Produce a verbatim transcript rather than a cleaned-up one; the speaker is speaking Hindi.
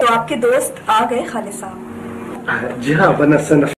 आपके दोस्त आ गए खालिद साहब? जी हाँ, बनसन